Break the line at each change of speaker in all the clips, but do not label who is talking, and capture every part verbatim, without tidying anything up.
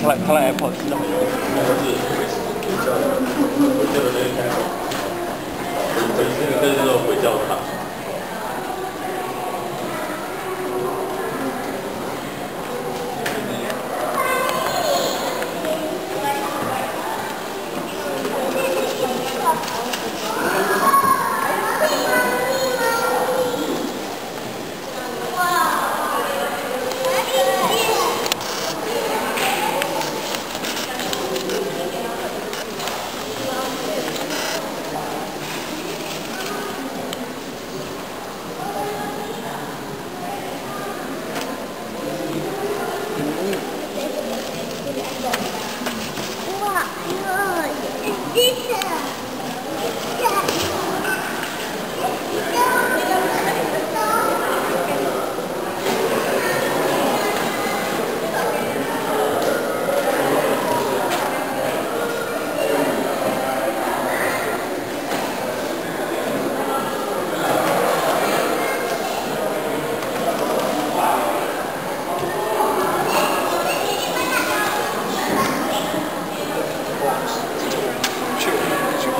看来看来 Apple 是那么用，
那都是鬼叫的，鬼叫的那个开口，鬼那个跟那种鬼叫堂。
去去。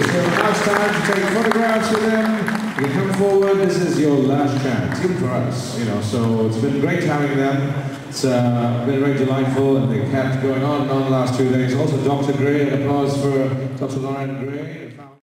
So now it's time to take photographs with them. You can come forward. This is your last chance, even for us. You know, so it's been great having them. It's uh, been very delightful, and they kept going on and on the last two days. Also, Doctor Gray, an applause for Doctor Lauren Gray.